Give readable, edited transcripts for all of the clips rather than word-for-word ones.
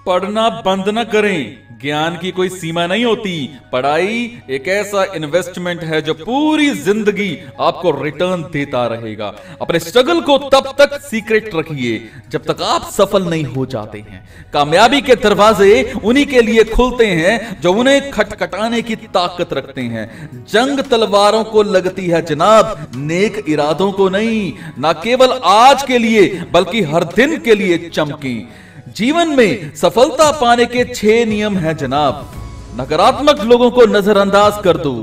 पढ़ना बंद न करें। ज्ञान की कोई सीमा नहीं होती। पढ़ाई एक ऐसा इन्वेस्टमेंट है जो पूरी जिंदगी आपको रिटर्न देता रहेगा। अपने स्ट्रगल को तब तक सीक्रेट रखिए जब तक आप सफल नहीं हो जाते हैं। कामयाबी के दरवाजे उन्हीं के लिए खुलते हैं जो उन्हें खटखटाने की ताकत रखते हैं। जंग तलवारों को लगती है जनाब, नेक इरादों को नहीं। ना केवल आज के लिए बल्कि हर दिन के लिए चमकें। जीवन में सफलता पाने के 6 नियम हैं जनाब। नकारात्मक लोगों को नजरअंदाज कर दो,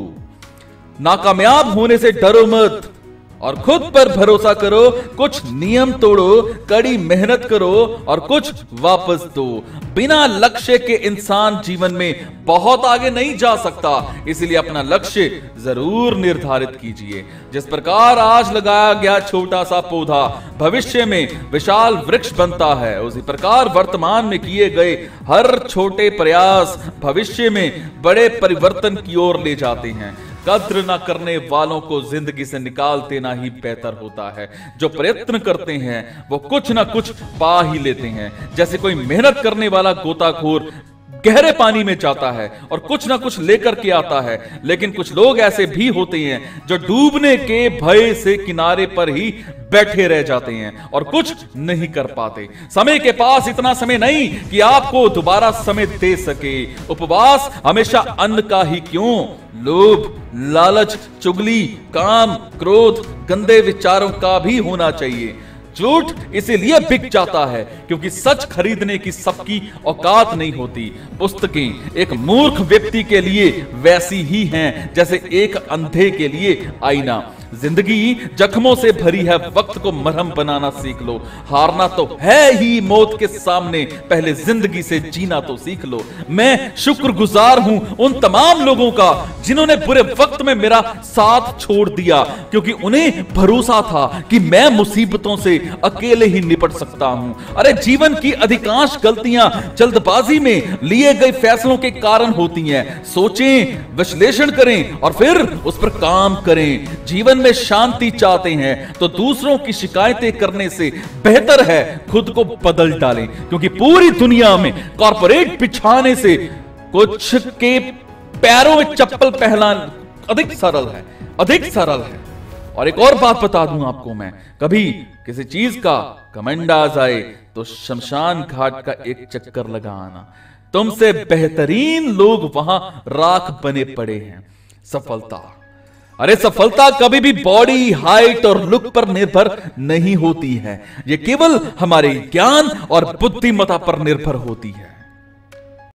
नाकामयाब होने से डरो मत और खुद पर भरोसा करो। कुछ नियम तोड़ो, कड़ी मेहनत करो और कुछ वापस दो। बिना लक्ष्य के इंसान जीवन में बहुत आगे नहीं जा सकता, इसलिए अपना लक्ष्य जरूर निर्धारित कीजिए। जिस प्रकार आज लगाया गया छोटा सा पौधा भविष्य में विशाल वृक्ष बनता है, उसी प्रकार वर्तमान में किए गए हर छोटे प्रयास भविष्य में बड़े परिवर्तन की ओर ले जाते हैं। कद्र न करने वालों को जिंदगी से निकाल देना ही बेहतर होता है। जो प्रयत्न करते हैं वो कुछ ना कुछ पा ही लेते हैं। जैसे कोई मेहनत करने वाला गोताखोर गहरे पानी में जाता है और कुछ ना कुछ लेकर के आता है, लेकिन कुछ लोग ऐसे भी होते हैं जो डूबने के भय से किनारे पर ही बैठे रह जाते हैं और कुछ नहीं कर पाते। समय के पास इतना समय नहीं कि आपको दोबारा समय दे सके। उपवास हमेशा अन्न का ही क्यों, लोभ, लालच, चुगली, काम, क्रोध, गंदे विचारों का भी होना चाहिए। झूठ इसीलिए बिक जाता है क्योंकि सच खरीदने की सबकी औकात नहीं होती। पुस्तकें एक मूर्ख व्यक्ति के लिए वैसी ही हैं जैसे एक अंधे के लिए आईना। जिंदगी जख्मों से भरी है, वक्त को मरहम बनाना सीख लो। हारना तो है ही मौत के सामने, पहले जिंदगी से जीना तो सीख लो। मैं शुक्रगुजार हूं उन तमाम लोगों का जिन्होंने बुरे वक्त में मेरा साथ छोड़ दिया, क्योंकि उन्हें भरोसा था कि मैं मुसीबतों से अकेले ही निपट सकता हूं। अरे जीवन की अधिकांश गलतियां जल्दबाजी में लिए गए फैसलों के कारण होती हैं। सोचें, विश्लेषण करें और फिर उस पर काम करें। जीवन में शांति चाहते हैं तो दूसरों की शिकायतें करने से बेहतर है खुद को बदल डालें, क्योंकि पूरी दुनिया में कॉर्पोरेट बिछाने से कुछ के पैरों में चप्पल पहनना अधिक सरल है। और एक और बात बता दूं आपको मैं, कभी किसी चीज का घमंड आ जाए तो शमशान घाट का एक चक्कर लगा आना। तुमसे बेहतरीन लोग वहां राख बने पड़े हैं। सफलता कभी भी बॉडी, हाइट और लुक पर निर्भर नहीं होती है। यह केवल हमारे ज्ञान और बुद्धिमत्ता पर निर्भर होती है।